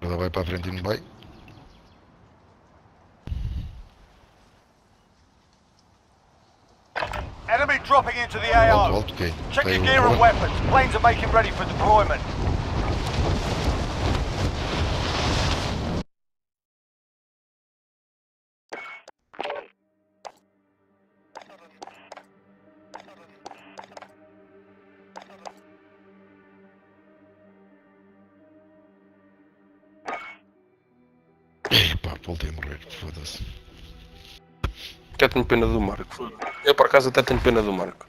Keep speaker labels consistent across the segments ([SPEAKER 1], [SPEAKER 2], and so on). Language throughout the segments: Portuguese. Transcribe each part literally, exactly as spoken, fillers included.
[SPEAKER 1] merda vai para a frente e não vai.
[SPEAKER 2] Enemy dropping into the A
[SPEAKER 1] Alto,
[SPEAKER 2] O.
[SPEAKER 1] alto, ok.
[SPEAKER 2] Check
[SPEAKER 1] Tem
[SPEAKER 2] your
[SPEAKER 1] o
[SPEAKER 2] gear and
[SPEAKER 1] drone.
[SPEAKER 2] weapons. Planes are making ready for deployment.
[SPEAKER 1] Epá, voltei a morrer, foda-se.
[SPEAKER 3] Até tenho pena do Marco. foda-se. Eu por acaso até tenho pena do Marco.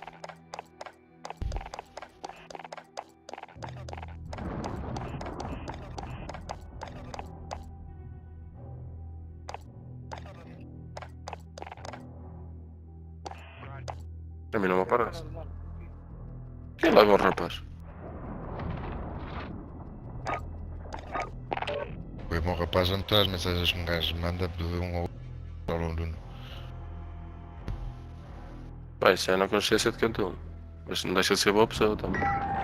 [SPEAKER 3] A mim não me aparece. Quem leva o rapaz?
[SPEAKER 1] Foi bom rapaz a notar as mensagens que um gajo manda de um ao outro.
[SPEAKER 3] Pá, isso é na consciência de canto. Mas não deixa de ser boa pessoa também.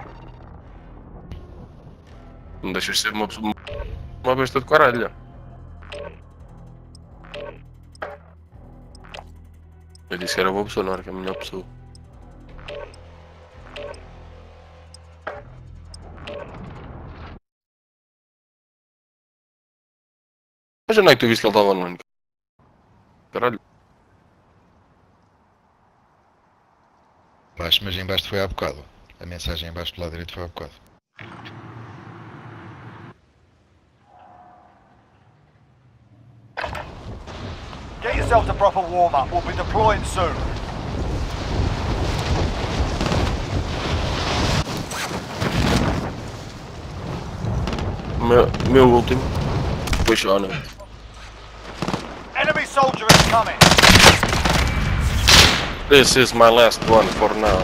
[SPEAKER 3] Não deixa de ser uma pessoa. Uma besta de caralho. Eu disse que era boa pessoa, não era que é a melhor pessoa. Mas onde é que tu viste que ele estava online? Caralho.
[SPEAKER 1] Baixo, mas em baixo foi há bocado. A mensagem em baixo do lado direito foi há bocado.
[SPEAKER 2] Get yourself to proper warm-up. We'll be deploying soon.
[SPEAKER 3] Meu, meu último. Pois já, não.
[SPEAKER 2] Enemy soldier incoming.
[SPEAKER 3] This is my last one for now.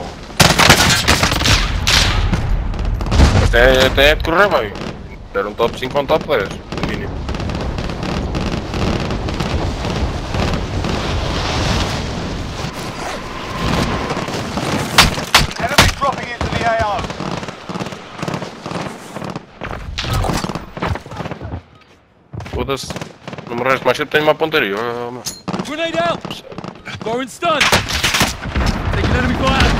[SPEAKER 3] Até, até é de correr bem. Era um top cinco ou um top dez, no mínimo.
[SPEAKER 2] Enemy dropping into the A O.
[SPEAKER 3] Foda-se. Não me resta mais cedo, tenho uma pontaria. Oh, mano.
[SPEAKER 4] Grenade out! Foreign stun! Taking enemy fire!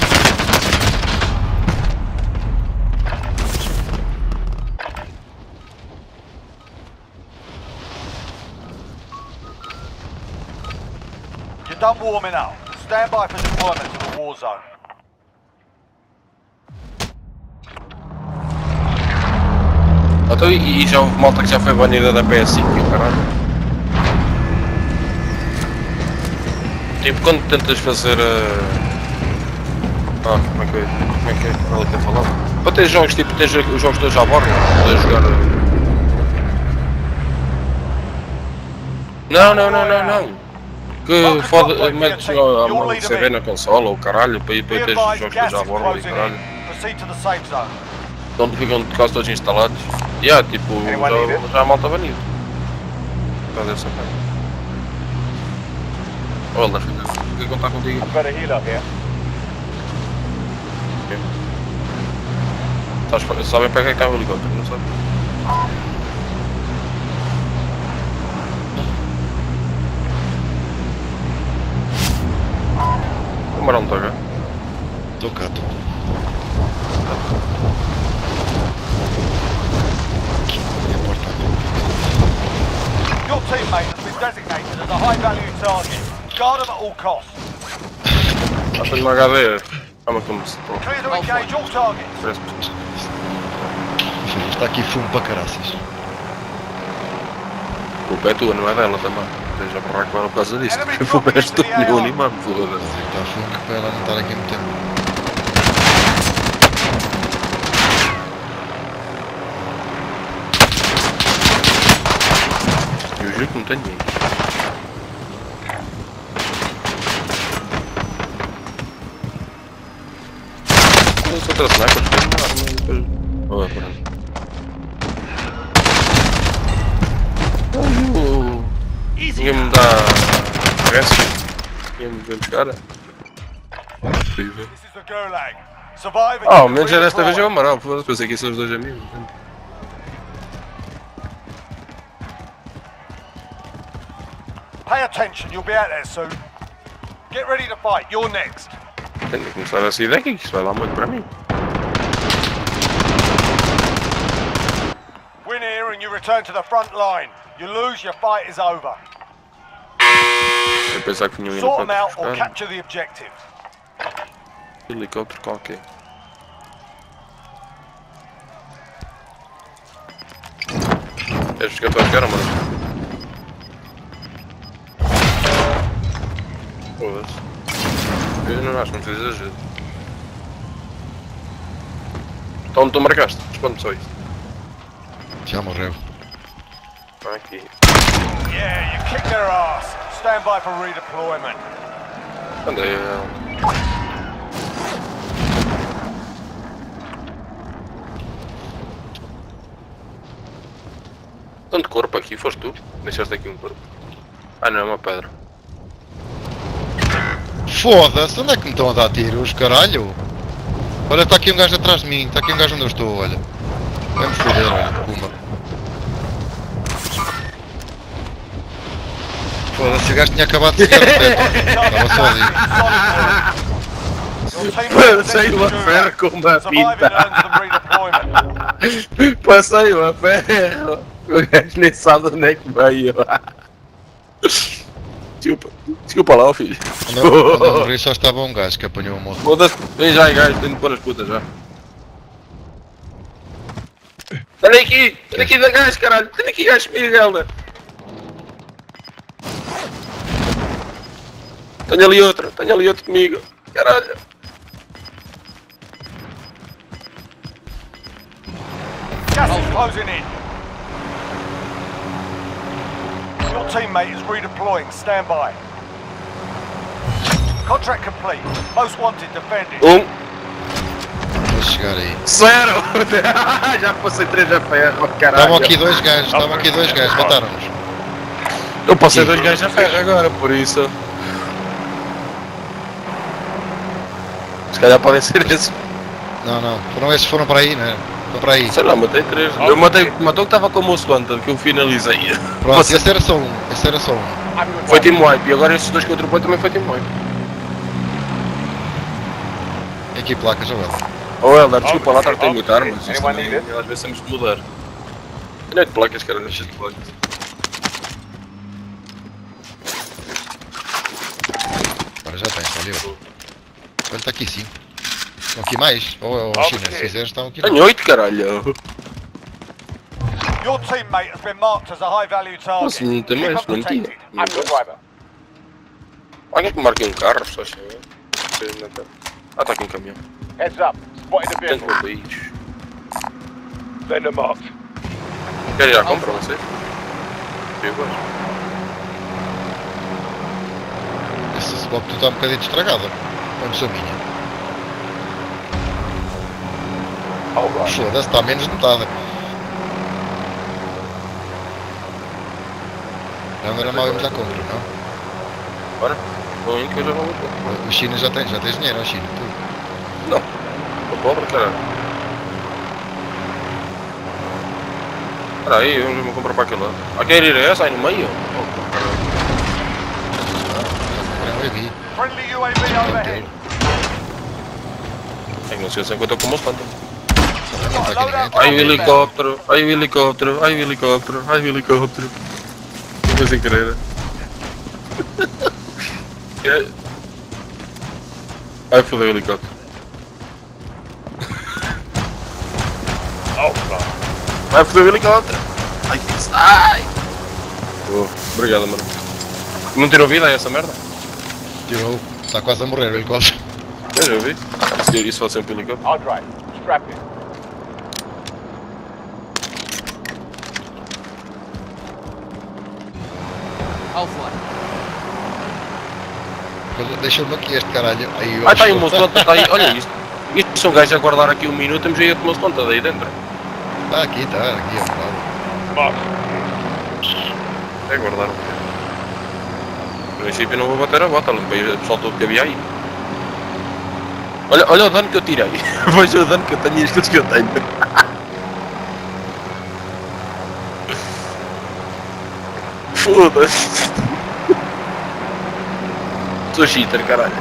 [SPEAKER 2] You're done warming up. Stand by for deployment to the war zone.
[SPEAKER 3] Então, e, e já houve malta que já foi banida da P S cinco, caralho. Tipo, quando tentas fazer a... Ah, como é que é? Como é que é? Ela quer falar? Para ter jogos, tipo, tens os jogos todos à borda, podes jogar... Não, não, não, não, não. Que foda, metes a C D na consola ou caralho, para ir para ter os jogos todos à borda e caralho.
[SPEAKER 2] Proceed to the safe zone.
[SPEAKER 3] Onde ficam quase todos instalados. E yeah, tipo, já, já há malta banida. Está dessa parte. Olá, filho, fiquei a contar contigo.
[SPEAKER 2] I've got a heal up here.
[SPEAKER 3] Sabes, sabem para que é que está o helicóptero, não sabe? O Marão está cá?
[SPEAKER 1] Estou cá, estou. Minha porta abriu.
[SPEAKER 2] Your teammate has been designated as a high-value target. Guard them at all costs.
[SPEAKER 3] Ah, tenho uma H D. Calma que eu me estou.
[SPEAKER 2] Clear to engage all targets.
[SPEAKER 3] Parece-me.
[SPEAKER 1] Filho, está aqui fumo para caraças.
[SPEAKER 3] A culpa é tua, não é dela também. Esteja a borrar com ela por causa disso. A culpa és tu, meu animal, foda-se.
[SPEAKER 1] Está fumo para ela não estar aqui muito tempo.
[SPEAKER 3] Eu juro que não tenho ninguém. Eu sou outra sniper, estou a arma e depois... Oh, é pronto. Ninguém me dá... Parece? Ninguém me vem buscar.
[SPEAKER 2] This is the Gulag. Survive and
[SPEAKER 3] Ah, ao
[SPEAKER 2] you
[SPEAKER 3] menos
[SPEAKER 2] can
[SPEAKER 3] é desta vez é o
[SPEAKER 2] redeploy.
[SPEAKER 3] Amaral, foda-se, pensei que são os dois amigos.
[SPEAKER 2] Pay attention, you'll be out there soon. Get ready to fight, you're next.
[SPEAKER 3] Tenho que começar a sair daqui, que isso vai dar muito para mim.
[SPEAKER 2] Win here and you return to the front line. You lose, your fight is over.
[SPEAKER 3] Eu pensava que tinha um
[SPEAKER 2] Sort them out
[SPEAKER 3] helicóptero
[SPEAKER 2] or
[SPEAKER 3] buscar.
[SPEAKER 2] capture the objective.
[SPEAKER 3] Helicóptero qualquer. És que eu estou a ficar, mano. Foda-se. Eu não acho que não precisas de ajuda. Então tu marcaste? Responde só isso.
[SPEAKER 1] Já morreu.
[SPEAKER 3] Aqui.
[SPEAKER 2] Yeah, you kicked their ass. Stand by for redeployment.
[SPEAKER 3] Andei. Tanto corpo aqui, foste tu? Deixaste aqui um corpo. Ah não, é uma pedra.
[SPEAKER 1] Foda-se, onde é que me estão a dar tiros, caralho? Olha, está aqui um gajo atrás de mim, está aqui um gajo onde eu estou, olha. Vamos foder, olha, puma. Foda-se, o gajo tinha acabado de ficar de pé, estava só ali.
[SPEAKER 2] Your team
[SPEAKER 3] Passei uma ferro com uma
[SPEAKER 2] Surviving
[SPEAKER 3] pinta.
[SPEAKER 2] earns them redeployment.
[SPEAKER 3] Passei uma ferro. O gajo nem sabe onde é que veio. Desculpa, desculpa lá, ó filho.
[SPEAKER 1] Quando eu, quando eu morri só estava um gajo que apanhou o moço.
[SPEAKER 3] Foda-se, vem já aí gajo, tenho de pôr as putas já. Olha aqui, olha aqui da gajo, caralho, tenho aqui gajo comigo, Helder. Tenho ali outro, tenho ali outro comigo, caralho.
[SPEAKER 2] Gas is closing in. Your teammate is redeploying. Stand by. Contract complete. Most wanted defended.
[SPEAKER 3] Um,
[SPEAKER 1] Vou chegar aí.
[SPEAKER 3] zero! Já passei três a ferro, caralho.
[SPEAKER 1] Estavam aqui dois gajos, estavam aqui dois gajos, mataram-nos.
[SPEAKER 3] Eu passei dois gajos a ferro agora, por isso. Se calhar podem ser esses.
[SPEAKER 1] Não, não, foram esses, foram para aí, não é? Foram para aí.
[SPEAKER 3] Sei lá, matei três. Eu matei, matou que estava com o moço Hunter, que eu finalizei.
[SPEAKER 1] Pronto, esse era só um, esse era só um.
[SPEAKER 3] Foi team wipe, e agora esses dois que eu atropelei também foi team wipe.
[SPEAKER 1] Tem aqui placas, já vai.
[SPEAKER 3] Oh Helder, desculpa lá, tem muita arma, mas isto também, às vezes temos de mudar. Não é de placas, cara, não é de placas.
[SPEAKER 1] Agora já tens, valeu. Olha, está aqui sim. Estão aqui mais? Ou oh, China, se fizeres, estão aqui mais.
[SPEAKER 3] Tenho oito, caralho.
[SPEAKER 2] Your teammate has been marked as a high-value target.
[SPEAKER 3] Nossa, não tem
[SPEAKER 2] Keep
[SPEAKER 3] mais,
[SPEAKER 2] them
[SPEAKER 3] não tinha.
[SPEAKER 2] protected. I'm your driver.
[SPEAKER 3] Alguém que marque um carro, só assim. Ah, está aqui um caminhão.
[SPEAKER 2] Heads up. Spotted a
[SPEAKER 3] Tenho
[SPEAKER 2] vehicle.
[SPEAKER 3] um bicho.
[SPEAKER 2] Vendor marked.
[SPEAKER 3] Querem já comprar você? Eu gosto.
[SPEAKER 1] Esse swap tu está um bocadinho estragado. Onde sou minha? Foda-se, está menos de metade. Não era mal irmos à compra, não?
[SPEAKER 3] Bora? Vou indo que eu já vou lutar.
[SPEAKER 1] O China já tem, já tens dinheiro, o China, tu.
[SPEAKER 3] Não. Tô pobre, caralho. Espera aí, eu já vou comprar para aquele lado. Ah, quer ir a essa aí no meio? Oh, caralho.
[SPEAKER 1] Já comprei um aqui.
[SPEAKER 2] Friendly U A V overhead.
[SPEAKER 3] É que não sei se enquanto eu como os tantos.
[SPEAKER 1] Não está aqui ninguém.
[SPEAKER 3] Ai o helicóptero, ai o helicóptero, ai o helicóptero, ai o helicóptero. Foi sem querer. Ai fodeu o helicóptero. Vai foder o helicóptero. Ai que sai. Oh, obrigado mano. Não tirou vida essa merda?
[SPEAKER 1] Tirou. Está quase a morrer o helicóptero.
[SPEAKER 3] Eu já vi. Se isso fosse sempre helicóptero.
[SPEAKER 2] I'll drive. Strap in.
[SPEAKER 4] I'll fly.
[SPEAKER 1] Deixa-me aqui este caralho. Aí,
[SPEAKER 3] Ah, está aí o moço conta, está aí. Olha isto. Isto são gajos a guardar aqui um minuto, temos aí o moço conta daí dentro.
[SPEAKER 1] Está aqui, está aqui, é verdade.
[SPEAKER 3] É guardar. No princípio não vou bater a bota, limpei o pessoal todo que havia aí. Olha, olha o dano que eu tirei. Veja o dano que eu tenho e as coisas que eu tenho. Foda-se. Sou cheater, caralho.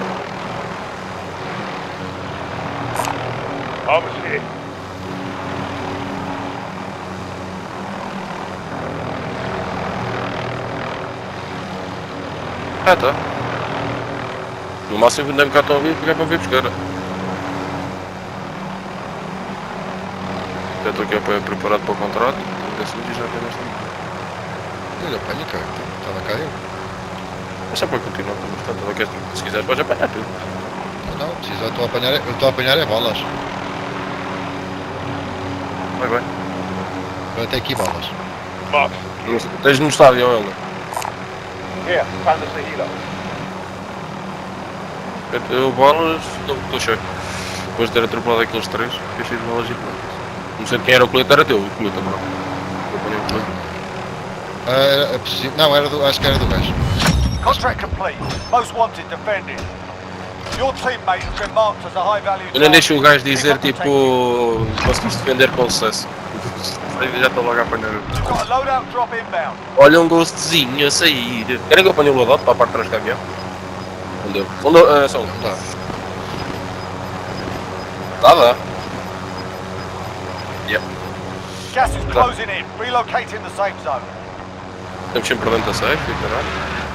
[SPEAKER 2] Vamos here.
[SPEAKER 3] Ah, tá. No máximo ainda me cá estão a vir, porque é para vir buscar. Já estou aqui a- preparado para o contrato. Desse vídeo já apenas
[SPEAKER 1] Olha, apanha, cara. Está na caia.
[SPEAKER 3] Mas é para continuar, portanto, queres- se quiseres podes apanhar tudo.
[SPEAKER 1] Não, não, precisa. Eu estou a apanhar, eu estou a apanhar é balas.
[SPEAKER 3] Vai, vai.
[SPEAKER 1] Eu tenho aqui balas.
[SPEAKER 2] Mark.
[SPEAKER 3] Não sei, tens no estádio, ou ele?
[SPEAKER 2] Here, found us a healer.
[SPEAKER 3] Eu balas, estou cheio. Depois de ter atropelado aqueles três, fiquei cheio de balas e plantas. Não sei de quem era o colete, era teu, o colete, bro. Eu apanhei o colete.
[SPEAKER 1] Ah, era, é possível- não, era do, acho que era do gajo.
[SPEAKER 2] Contract complete. Most wanted defended. Your teammate has been marked as a high value
[SPEAKER 3] Eu nem deixo o gajo
[SPEAKER 2] target.
[SPEAKER 3] dizer
[SPEAKER 2] Pick up and take
[SPEAKER 3] tipo. Conseguiste defender com sucesso. Aí já estou logo a apanhar.
[SPEAKER 2] it. You've got a loadout drop inbound.
[SPEAKER 3] Olha um ghostzinho a sair. Querem que eu apanhe o loadout para a parte de trás do caminhão? Não deu. Não deu, ah, só um.
[SPEAKER 1] Não dá.
[SPEAKER 3] Dá, dá. Yeah.
[SPEAKER 2] Gas is closing in. Relocating the safe zone.
[SPEAKER 3] Estamos sempre dentro da safe e caralho.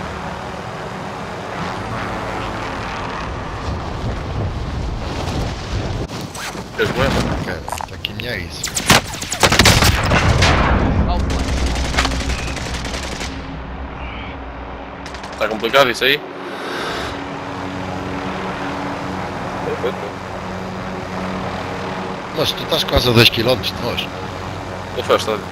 [SPEAKER 3] Queres moeda?
[SPEAKER 1] Cara, está aqui minha isso.
[SPEAKER 4] I'll fly.
[SPEAKER 3] Está complicado isso aí?
[SPEAKER 1] Mas tu estás quase a dois quilómetros de nós.
[SPEAKER 3] Não foi ao estádio.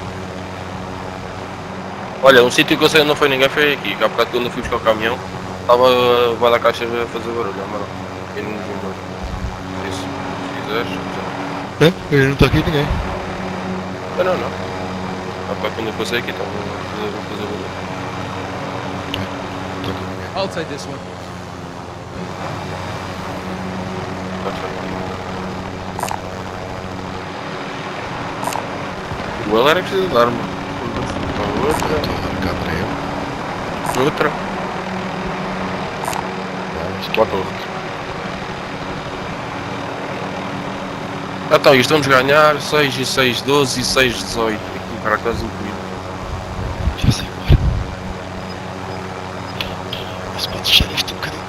[SPEAKER 3] Olha, um sítio que eu sei onde não foi ninguém foi aqui. Há bocado quando eu fui buscar o caminhão, estava vai da caixa a fazer barulho, mas não. E não vi embora. Isso, se quiseres, já.
[SPEAKER 1] É? Não está aqui ninguém.
[SPEAKER 3] Ah, não, não. Há bocado quando eu passei aqui, estava a fazer, a fazer barulho.
[SPEAKER 1] Não está aqui ninguém.
[SPEAKER 4] I'll take this one.
[SPEAKER 3] Tá certo. Igual era preciso dar arma. Uma
[SPEAKER 1] Estou
[SPEAKER 3] outra.
[SPEAKER 1] a marcar para ele.
[SPEAKER 3] Outra.
[SPEAKER 1] Balas.
[SPEAKER 3] Bota outra. Ah, então, isto vamos ganhar seis e seis, doze e seis, dezoito. Aqui, cara, quase incluído.
[SPEAKER 1] Já sei agora. Mas pode deixar isto um bocadinho.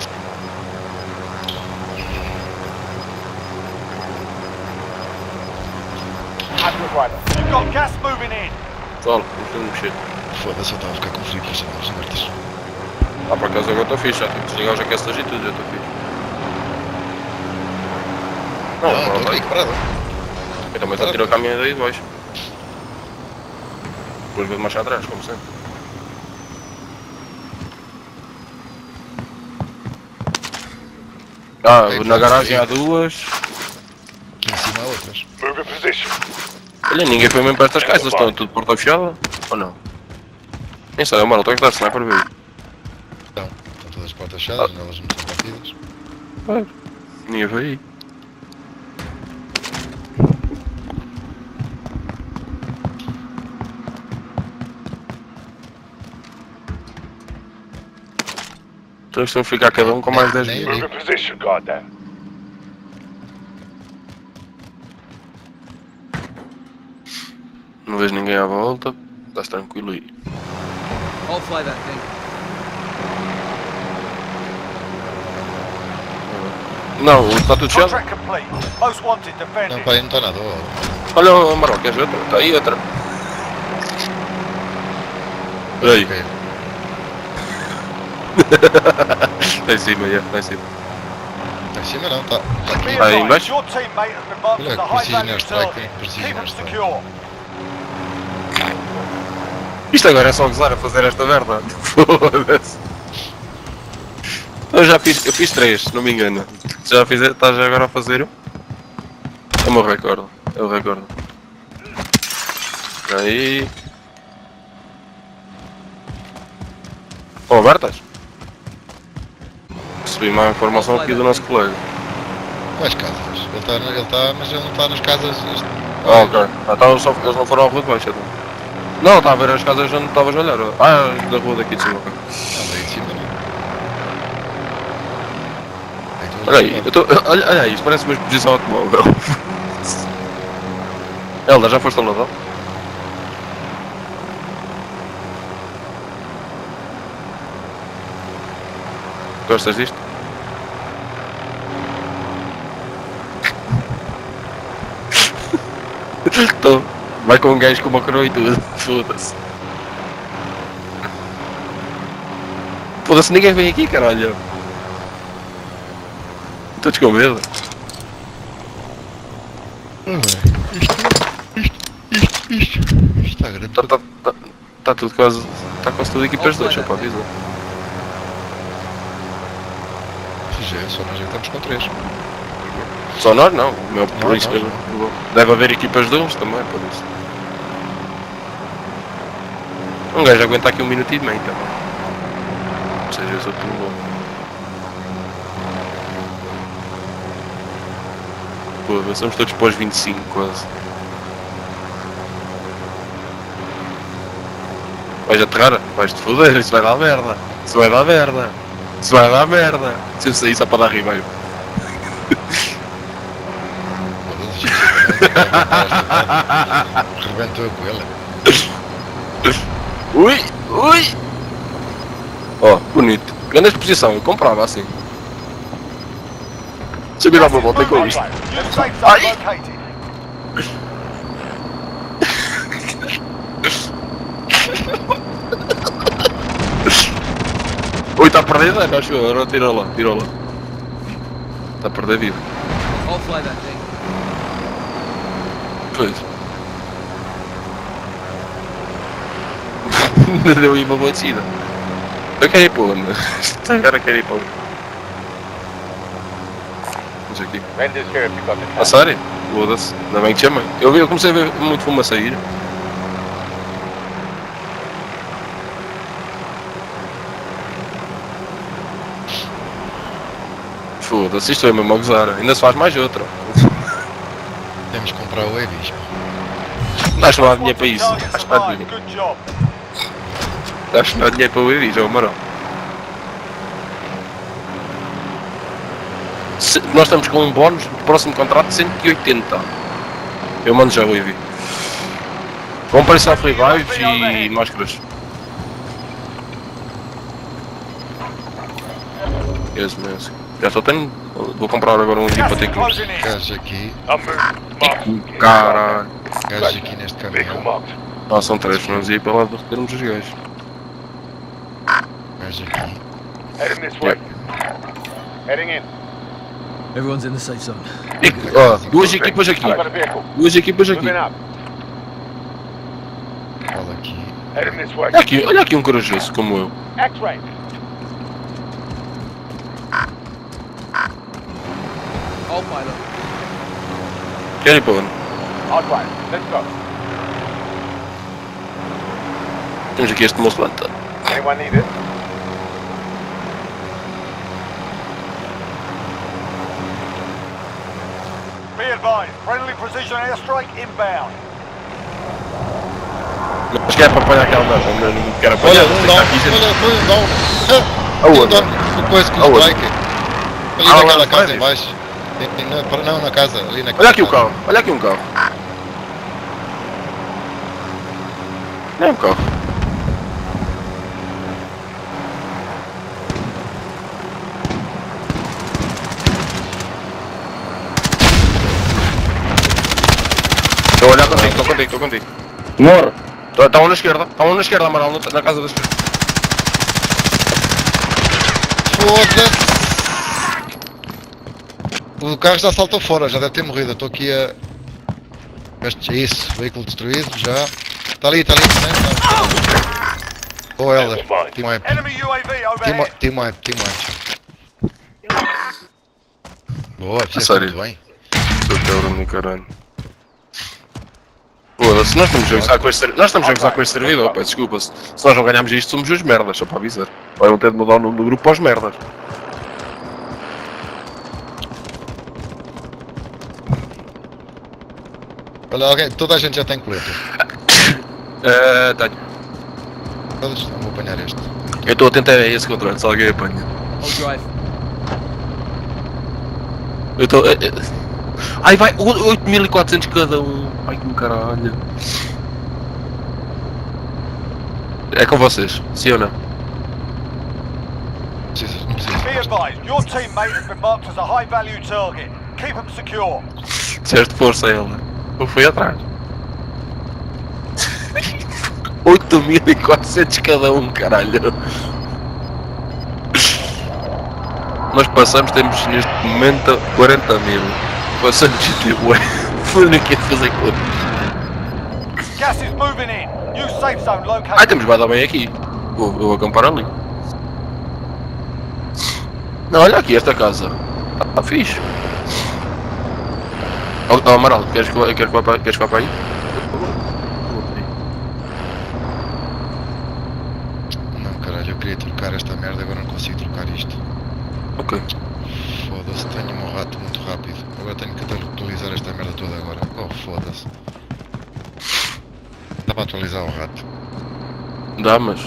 [SPEAKER 2] You've got gas moving in.
[SPEAKER 3] Pessoal, vamos mexer.
[SPEAKER 1] Foda-se, eu estava a ficar com frio com as janelas abertas.
[SPEAKER 3] Ah, por acaso agora estou fixe, já tenho que desligar os aquecedores e tudo, já estou fixe. Não,
[SPEAKER 1] Ah,
[SPEAKER 3] não,
[SPEAKER 1] estou
[SPEAKER 3] não,
[SPEAKER 1] aqui parado.
[SPEAKER 3] eu também estou a tirar o caminho daí de baixo. Depois vou marchar atrás, como sempre. Ah,
[SPEAKER 1] Aí,
[SPEAKER 3] na
[SPEAKER 1] pronto,
[SPEAKER 3] garagem
[SPEAKER 1] aí.
[SPEAKER 3] há duas.
[SPEAKER 1] Aqui em cima há outras.
[SPEAKER 2] Move in position.
[SPEAKER 3] Olha, ninguém foi mesmo para estas caixas, estão tudo porta fechada? Ou não? Nem sei, mano, estou a dar sniper ver.
[SPEAKER 1] Estão. Estão todas as portas fechadas, janelas não são batidas.
[SPEAKER 3] Ah, ninguém foi aí. Então estão a ficar cada um com mais dez
[SPEAKER 1] Nem-
[SPEAKER 3] mil.
[SPEAKER 1] nem-
[SPEAKER 2] Move in position, goddamn.
[SPEAKER 3] Não vejo ninguém à volta, estás tranquilo aí.
[SPEAKER 4] I'll fly that thing.
[SPEAKER 3] Não, está tudo fechado.
[SPEAKER 2] Contract complete. Most wanted
[SPEAKER 1] Não,
[SPEAKER 2] defended.
[SPEAKER 1] pá, aí não está nada. ó.
[SPEAKER 3] Olha o Amaral, queres outra? Está aí outra. Aí,
[SPEAKER 1] Ok.
[SPEAKER 3] está em cima, já, está em cima.
[SPEAKER 1] Está em cima não, está. Está
[SPEAKER 2] Be
[SPEAKER 1] aqui.
[SPEAKER 3] Aí
[SPEAKER 2] advised,
[SPEAKER 3] embaixo?
[SPEAKER 2] your teammate has been marked
[SPEAKER 1] Olha,
[SPEAKER 2] as a high
[SPEAKER 1] precision
[SPEAKER 2] value
[SPEAKER 1] airstrike,
[SPEAKER 2] target.
[SPEAKER 1] precision
[SPEAKER 2] Keep them
[SPEAKER 1] airstrike.
[SPEAKER 2] secure.
[SPEAKER 3] Isto agora é só gozar a fazer esta merda. Foda-se. Eu já fiz, eu fiz três, se não me engano. Já fiz, estás agora a fazer? É o meu recorde, é o recorde. Aí. Oh, abertas? Recebi uma informação aqui do nosso colega.
[SPEAKER 1] Quais casas? Ele está, ele está, mas ele não está nas casas. Este-
[SPEAKER 3] Ah, ok. Ah, então só, eles não foram à rua de baixo, então. Não, está a ver as casas onde estavas a olhar. Ah, da rua daqui de cima, ok.
[SPEAKER 1] Não, daí de cima não.
[SPEAKER 3] Olha aí, eu tô, olha, olha aí, isto parece uma exposição automóvel. Elda, já foste ao Nadal? Gostas disto? Estou. Vai com um gajo com uma coroa e tudo. Foda-se. Foda-se, ninguém vem aqui, caralho. Estou com medo.
[SPEAKER 1] Isto, isto, isto, isto está grande.
[SPEAKER 3] Tá, tá, tá, tá tudo quase. Tá quase tudo equipas dois, só para avisar.
[SPEAKER 1] Já é, só nós é que estamos com três.
[SPEAKER 3] Só nós não, meu, por
[SPEAKER 1] Não,
[SPEAKER 3] isso
[SPEAKER 1] nós
[SPEAKER 3] que deve haver equipas de uns também, por isso. Um gajo aguenta aqui um minuto e meio também. Ou seja, eu sou tudo bom. Pô, somos todos para os vinte e cinco quase. Vais aterrar? Vais-te foder, isso vai dar merda. Isso vai dar merda. Isso vai dar merda. Se eu sair só para dar ribeiro.
[SPEAKER 1] Rebentou com ele.
[SPEAKER 3] Ui, ui! Ó, oh, bonito. Grande exposição, eu comprava assim. Deixa eu me dar uma volta com isto.
[SPEAKER 2] New safe zone located.
[SPEAKER 3] Ui, está a perder dano, acho eu. Agora tira lá, tira lá. Está a perder vida.
[SPEAKER 4] I'll fly that thing.
[SPEAKER 3] Pois. Deu aí uma boa descida. Eu quero ir para onde? Agora quero ir para onde? Vamos aqui. A sério? Foda-se. Ainda bem que te chamei. Eu, eu comecei a ver muito fumo a sair. Foda-se, isto é mesmo a gozar. Ainda se faz mais outra.
[SPEAKER 1] Temos que comprar o Evis.
[SPEAKER 3] Acho que não há dinheiro para isso. Acho que não há dinheiro.
[SPEAKER 2] Good job.
[SPEAKER 3] Acho que não há dinheiro para o Evis, é o Marão. Se, nós estamos com um bónus do próximo contrato de cento e oitenta. Eu mando já o Evi. Comprei self-revives e máscaras. Esse mesmo. Já só tenho. Vou comprar agora um Evi para ter que.
[SPEAKER 2] Closing in.
[SPEAKER 1] Gajo aqui,
[SPEAKER 3] Caralho.
[SPEAKER 1] gajo aqui neste caminhão.
[SPEAKER 3] Ah, são três, não nos ia para lá de retermos os gajos.
[SPEAKER 1] Gajo aqui.
[SPEAKER 2] Heading this way. Heading in.
[SPEAKER 4] Everyone's in the safe zone.
[SPEAKER 3] E, ó, duas equipas aqui.
[SPEAKER 2] Got a vehicle.
[SPEAKER 3] Duas equipas aqui.
[SPEAKER 2] Moving up.
[SPEAKER 1] Olha aqui.
[SPEAKER 2] Heading this way.
[SPEAKER 3] Olha aqui, olha aqui um corajoso como eu.
[SPEAKER 2] X-ray.
[SPEAKER 4] I'll fly them.
[SPEAKER 3] Quer ir para onde?
[SPEAKER 2] Hard way. Let's go.
[SPEAKER 3] Temos aqui este moço lanta.
[SPEAKER 2] Anyone need it? Be advised. Friendly precision airstrike inbound.
[SPEAKER 3] Mas que é para apanhar aquela merda, não não quero apanhar.
[SPEAKER 1] Olha,
[SPEAKER 3] tem
[SPEAKER 1] um
[SPEAKER 3] que
[SPEAKER 1] down,
[SPEAKER 3] estar aqui, gente.
[SPEAKER 1] olha, foi um down.
[SPEAKER 3] Aonde?
[SPEAKER 1] Um down, depois com o
[SPEAKER 3] Aonde?
[SPEAKER 1] strike. Ali
[SPEAKER 3] Ah, lá
[SPEAKER 1] naquela
[SPEAKER 3] no
[SPEAKER 1] casa
[SPEAKER 3] prédio?
[SPEAKER 1] em baixo. Tem- tem- Não, para- não, na casa, ali naquela
[SPEAKER 3] Olha aqui o
[SPEAKER 1] casa.
[SPEAKER 3] carro, olha aqui um carro. Não é um carro. Estou a olhar contigo, estou contigo, estou contigo.
[SPEAKER 5] Moro.
[SPEAKER 3] Está um na esquerda, está um na esquerda, Amaral, na na casa da esquerda.
[SPEAKER 1] Foda-se! O carro já saltou fora, já deve ter morrido. Eu estou aqui a. Este, é isso, veículo destruído, já. Está ali, está ali também. Tá. Oh, Helder, team wipe.
[SPEAKER 2] Enemy U A V
[SPEAKER 1] Team
[SPEAKER 2] overhead.
[SPEAKER 1] wipe, team wipe, team wipe. Boa, fizeste
[SPEAKER 3] sério?
[SPEAKER 1] muito bem.
[SPEAKER 3] Sou cabrão do caralho. Foda-se, nós estamos a gozar com este servidor. Nós estamos a gozar com este servidor, pá, desculpa. Se se nós não ganharmos isto, somos os merdas, só para avisar. Vai ter de mudar o nome do grupo para os merdas.
[SPEAKER 1] Olha, alguém, toda a gente já tem colete.
[SPEAKER 3] Eh, tenho.
[SPEAKER 1] Todos, não vou apanhar este.
[SPEAKER 3] Eu estou a tentar esse controle, se alguém apanha.
[SPEAKER 4] I'll drive.
[SPEAKER 3] Eu estou... Ai vai, oito mil e quatrocentos cada um. Ai que caralho. É com vocês, sim ou não?
[SPEAKER 1] Não precisas, não precisas.
[SPEAKER 2] Be advised, your teammate has been marked as a high value target. Keep him secure.
[SPEAKER 3] Disseste força a ele. Eu fui atrás. oito mil e quatrocentos cada um, caralho. Nós passamos, temos neste momento quarenta mil. Passamos tipo, ué, foi o que ia fazer conta.
[SPEAKER 2] Gas is moving in. New safe zone located.
[SPEAKER 3] Ai, temos guarda bem aqui. Vou, vou acampar ali. Não, olha aqui esta casa. Está fixe. Oh, oh Amaral, queres que eu, queres que eu, queres que eu vá para aí?
[SPEAKER 1] Não, caralho, eu queria trocar esta merda, agora não consigo trocar isto.
[SPEAKER 3] Ok.
[SPEAKER 1] Foda-se, tenho um rato muito rápido. Agora tenho que atualizar esta merda toda agora. Oh, foda-se. Dá para atualizar o rato.
[SPEAKER 3] Dá, mas...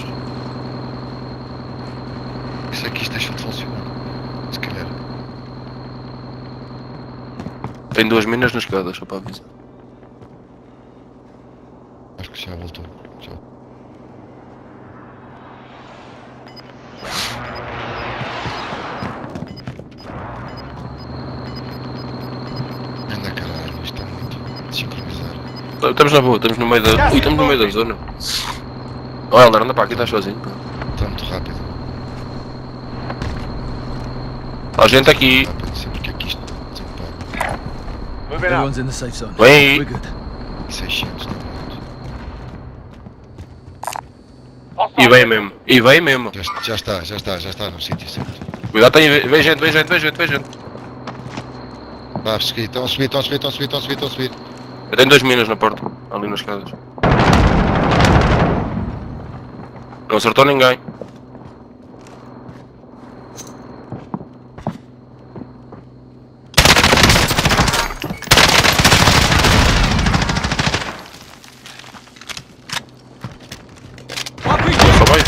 [SPEAKER 1] Isso aqui isto deixou de funcionar. Se calhar.
[SPEAKER 3] Tem duas minas nas escadas, só para avisar.
[SPEAKER 1] Acho que já voltou. Já. Anda caralho, isto é muito desincronizar.
[SPEAKER 3] Estamos na boa, estamos no meio da... Ui, estamos no meio da zona. Oh Helder, anda para aqui, estás sozinho. Pá.
[SPEAKER 1] Está muito rápido.
[SPEAKER 3] Há gente aqui.
[SPEAKER 1] Rápido, sempre que aqui isto desempara.
[SPEAKER 2] Moving up.
[SPEAKER 4] Everyone's in the safe zone.
[SPEAKER 3] Wait.
[SPEAKER 4] We're good.
[SPEAKER 1] seiscentos, não muito.
[SPEAKER 3] E vem mesmo, e vem mesmo.
[SPEAKER 1] Já, já está, já está, já está no sítio certo.
[SPEAKER 3] Cuidado, tem, vem gente, vem gente, vem gente, vem gente.
[SPEAKER 1] Vá, segui, estão a subir, estão a subir, estão a subir, estão a subir, estão a subir.
[SPEAKER 3] Eu tenho duas minas na porta, ali nas escadas. Não acertou ninguém. Só vai.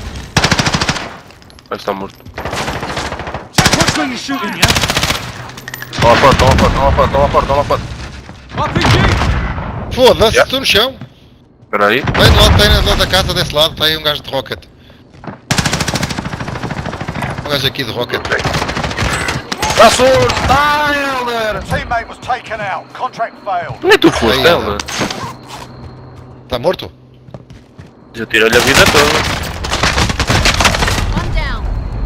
[SPEAKER 3] Vai estar morto.
[SPEAKER 4] Watch where you're shooting, yeah?
[SPEAKER 3] Estão lá fora, estão lá fora, estão lá fora, estão lá fora, estão lá fora.
[SPEAKER 4] R P G!
[SPEAKER 1] Foda-se,
[SPEAKER 3] Yeah.
[SPEAKER 1] estou no chão.
[SPEAKER 3] Espera aí.
[SPEAKER 1] Tem do lado, tem do lado da casa, desse lado, está aí um gajo de rocket. Um gajo aqui de rocket.
[SPEAKER 3] Dá sorte! Dá, Helder!
[SPEAKER 2] Teammate was taken out. Contract failed.
[SPEAKER 3] Nem tu foste,
[SPEAKER 1] Aí,
[SPEAKER 3] Helder.
[SPEAKER 1] Está morto?
[SPEAKER 3] Já tirei-lhe a vida toda.
[SPEAKER 5] One down.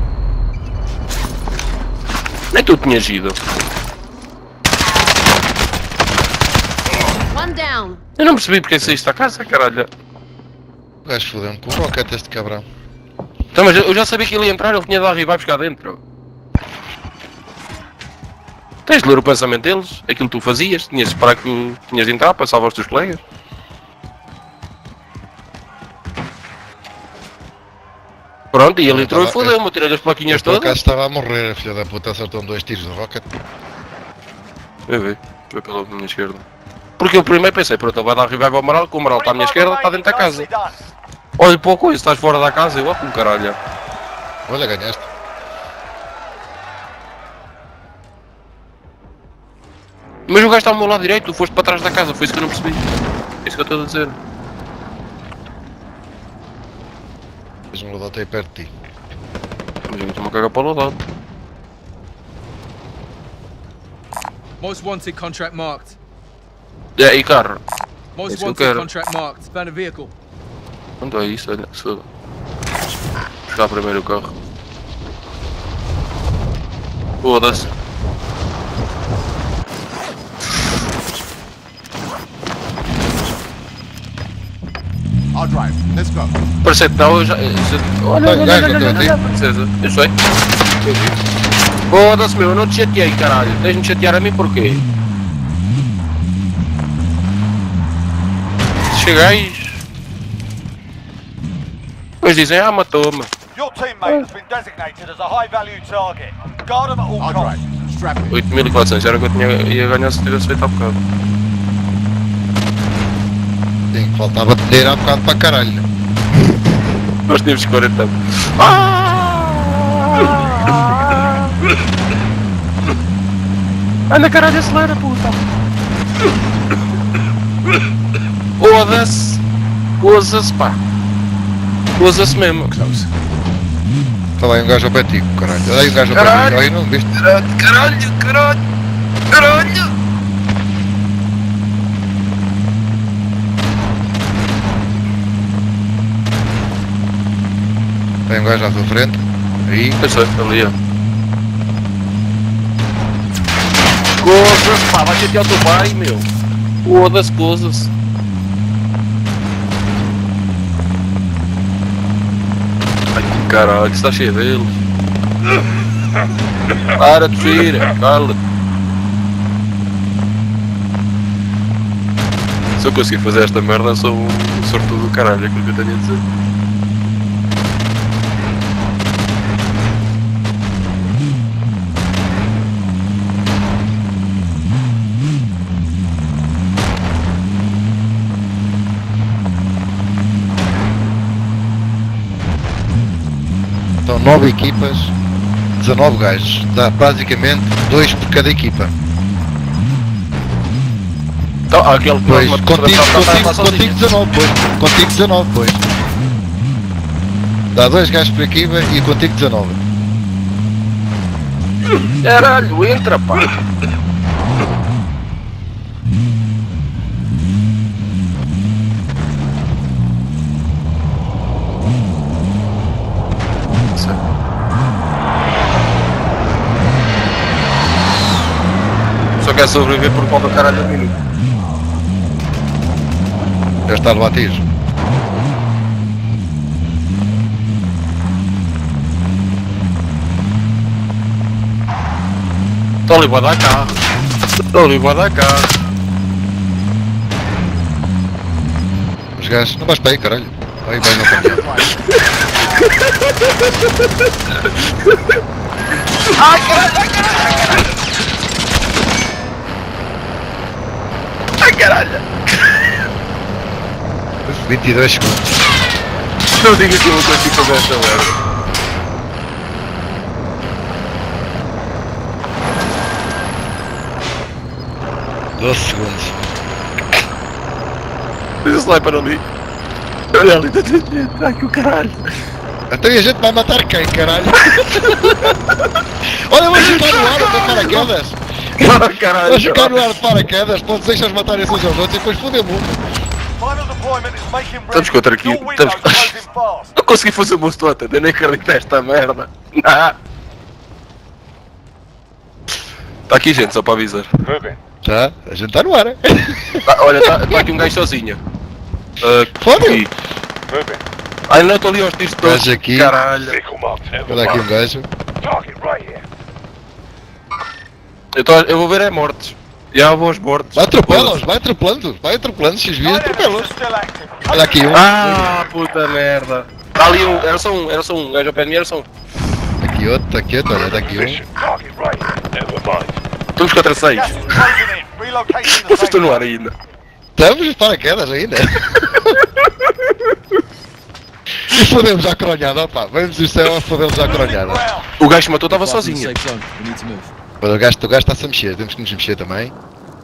[SPEAKER 3] Nem tu tinhas ido.
[SPEAKER 5] One down.
[SPEAKER 3] Eu não percebi porque saíste da casa, caralho.
[SPEAKER 1] O gajo fodeu-me com o rocket este cabrão.
[SPEAKER 3] Então, mas eu já sabia que ele ia entrar, ele tinha de arribar cá dentro. Tens de ler o pensamento deles, aquilo que tu fazias, tinhas de esperar que tinhas de entrar para salvar os teus colegas. Pronto, e ele
[SPEAKER 1] Eu
[SPEAKER 3] entrou e
[SPEAKER 1] tava-
[SPEAKER 3] fodeu-me, eu tirei as plaquinhas
[SPEAKER 1] Por acaso
[SPEAKER 3] todas.
[SPEAKER 1] estava a morrer, a filha da puta, acertou-me dois tiros de rocket.
[SPEAKER 3] Eu vi, foi pela minha esquerda. Porque eu primeiro pensei, pronto, ele vai dar revive ao Amaral, que o Amaral está à minha esquerda, está dentro da casa.
[SPEAKER 2] Nicely done.
[SPEAKER 3] Olha para o coisa, estás fora da casa, eu ó como caralho.
[SPEAKER 1] Olha, ganhaste.
[SPEAKER 3] Mas o gajo está ao meu lado direito, tu foste para trás da casa, foi isso que eu não percebi. É isso que eu estou a dizer.
[SPEAKER 1] Tens um loadout aí perto de ti.
[SPEAKER 3] Mas eu estou-me a cagar para o lado.
[SPEAKER 4] Most wanted contract marked.
[SPEAKER 3] É, e carro.
[SPEAKER 4] Most
[SPEAKER 3] Esse que eu
[SPEAKER 4] wanted
[SPEAKER 3] quero.
[SPEAKER 4] contract marked. Found a vehicle.
[SPEAKER 3] Onde é isso? Olha, se eu... Buscar primeiro o carro. Foda-se.
[SPEAKER 2] I'll drive. Let's go.
[SPEAKER 3] Parece que não, eu já... eu já- Olha,
[SPEAKER 1] Tá,
[SPEAKER 3] olha,
[SPEAKER 1] gajo,
[SPEAKER 3] olha,
[SPEAKER 1] eu
[SPEAKER 3] olha,
[SPEAKER 1] tô
[SPEAKER 3] olha, princesa. Eu sei. Eu vi. Foda-se meu, eu não te chateei, caralho. Tens-me chatear a mim porquê? Se chegais... Depois dizem, ah, matou-me.
[SPEAKER 2] Your teammate has been designated as a high value target. Guard him at all costs.
[SPEAKER 6] Strap in.
[SPEAKER 3] oito mil e quatrocentos, era o que eu tinha, ia ganhar se tivesse feito há bocado.
[SPEAKER 1] Sim, faltava dinheiro há bocado para caralho.
[SPEAKER 3] Nós tínhamos quarenta. Ah! Anda caralho, acelera, puta! Foda-se! Goza-se, pá! Goza-se mesmo!
[SPEAKER 4] Close.
[SPEAKER 1] Está lá aí um gajo ao pé de ti, caralho. Olha aí um gajo ao pé de ti.
[SPEAKER 3] Caralho.
[SPEAKER 1] Olha aí, não viste?
[SPEAKER 3] Caralho, caralho, caralho! Caralho!
[SPEAKER 1] Tem um gajo à tua frente. Aí.
[SPEAKER 3] Eu sei, ali, ó. Goza-se, pá! Vai chatear o teu pai, meu! Foda-se, goza-se! Ai, que caralho, está cheio deles! Para de gira, cala! Se eu conseguir fazer esta merda, sou um sortudo do caralho, é aquilo que eu tenho a dizer.
[SPEAKER 1] São nove equipas, dezanove gajos. Dá basicamente dois por cada equipa.
[SPEAKER 3] Então, há aquele que
[SPEAKER 1] Pois,
[SPEAKER 3] nós
[SPEAKER 1] contigo,
[SPEAKER 3] matamos,
[SPEAKER 1] contigo,
[SPEAKER 3] está sozinho.
[SPEAKER 1] contigo dezanove, pois. Contigo dezanove, pois. Dá dois gajos por equipa e contigo dezanove.
[SPEAKER 3] Caralho, entra, pá! Só quer sobreviver por conta do caralho do minuto.
[SPEAKER 1] Já está de batismo.
[SPEAKER 3] Estou ali, vou dar carro. Estou ali, vou dar carro.
[SPEAKER 1] Os gajos, não vais para aí, caralho. Aí vai no caminhão.
[SPEAKER 3] Ai, caralho, ai, caralho! Ai, caralho!
[SPEAKER 1] vinte e dois segundos.
[SPEAKER 3] Não diga que eu vou conseguir fazer esta merda.
[SPEAKER 1] doze segundos.
[SPEAKER 3] Deixa o sniper ali. Olha ali, está aqui o caralho.
[SPEAKER 1] Então e a gente vai matar quem, caralho? Olha, vamos ficar no ar de paraquedas.
[SPEAKER 3] Oh, caralho.
[SPEAKER 1] Vamos ficar no ar de paraquedas. Não deixas matar esses aos outros e depois fodemos.
[SPEAKER 2] Final deployment is making ready.
[SPEAKER 3] Estamos contra aqui,
[SPEAKER 2] Your window
[SPEAKER 3] estamos-
[SPEAKER 2] closing fast.
[SPEAKER 3] Não consegui fazer o meu slot, eu nem acredito nesta merda. Ah. Está aqui gente, só para avisar.
[SPEAKER 2] Moving.
[SPEAKER 1] Tá? A gente está no ar.
[SPEAKER 3] Tá, olha, está tá aqui um gajo sozinho. Uh,
[SPEAKER 1] Fódio.
[SPEAKER 3] aqui.
[SPEAKER 2] Moving.
[SPEAKER 3] Ai não, estou ali aos tiros todos.
[SPEAKER 1] Gajo aqui.
[SPEAKER 3] Caralho.
[SPEAKER 2] Vehicle marked.
[SPEAKER 1] Olha aqui um gajo.
[SPEAKER 2] Target right here.
[SPEAKER 3] Eu, tô, eu vou ver é mortes. Já vou aos mortes.
[SPEAKER 1] Vai atropelá-los, vai atropelando, vai atropelando, se desvia,
[SPEAKER 2] Dynamics
[SPEAKER 1] atropela-los.
[SPEAKER 2] are still active.
[SPEAKER 1] Olha aqui um,
[SPEAKER 3] Ah, puta merda. Está ali um, era só um, era só um gajo ao pé de mim, era só um.
[SPEAKER 1] aqui outro, aqui outro, olha, daqui um.
[SPEAKER 2] Target right here. Never mind.
[SPEAKER 3] Estamos contra seis.
[SPEAKER 2] Gas is closing in. Relocating the
[SPEAKER 3] Vocês
[SPEAKER 2] safe
[SPEAKER 3] estão no ar
[SPEAKER 2] zone.
[SPEAKER 3] ainda.
[SPEAKER 1] Estamos de paraquedas ainda. E fodemos a coronhada, opa, vamos do céu a fodemos a coronhada.
[SPEAKER 2] Ground.
[SPEAKER 3] O gajo que matou estava
[SPEAKER 4] Far from the
[SPEAKER 3] sozinho.
[SPEAKER 4] safe zone. We need to move.
[SPEAKER 1] Olha, o gajo o gajo está-se a mexer, temos que nos mexer também.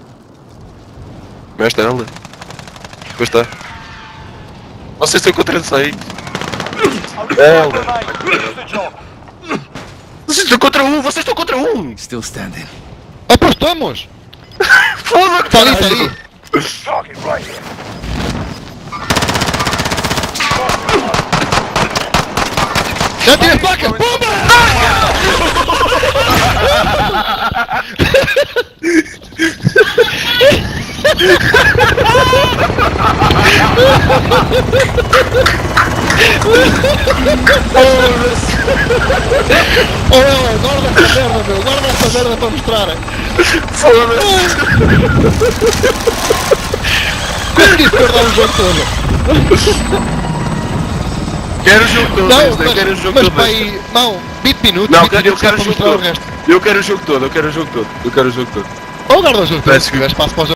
[SPEAKER 3] Mas está ele. Pois está. Vocês estão contra seis.
[SPEAKER 2] Only
[SPEAKER 3] É,
[SPEAKER 2] five remain. Finish the job.
[SPEAKER 3] Vocês estão contra um, vocês estão contra um.
[SPEAKER 4] Still standing.
[SPEAKER 1] Opa, estamos!
[SPEAKER 3] Foda-se.
[SPEAKER 1] Está ali, está ali!
[SPEAKER 2] Target right here.
[SPEAKER 1] Já tirei a placa! Pumba! Oh, ela, guarda essa merda, meu! Guarda essa merda para mostrar!
[SPEAKER 3] Foda-se.
[SPEAKER 1] Consegui guardar o jogo todo!
[SPEAKER 3] Quero o jogo todo,
[SPEAKER 1] Não,
[SPEAKER 3] Wesley,
[SPEAKER 1] mas,
[SPEAKER 3] quero o jogo
[SPEAKER 1] mas
[SPEAKER 3] todo.
[SPEAKER 1] pai, não, vinte minutos,
[SPEAKER 3] Não,
[SPEAKER 1] vinte
[SPEAKER 3] eu
[SPEAKER 1] minutos
[SPEAKER 3] quero
[SPEAKER 1] para
[SPEAKER 3] o jogo
[SPEAKER 1] mostrar o
[SPEAKER 3] todo.
[SPEAKER 1] resto.
[SPEAKER 3] Eu quero o jogo todo, eu quero o jogo todo. Eu quero o jogo todo.
[SPEAKER 1] Ou guarda o jogo todo,
[SPEAKER 3] Parece
[SPEAKER 1] se
[SPEAKER 3] que-
[SPEAKER 1] tiver espaço para o jogo.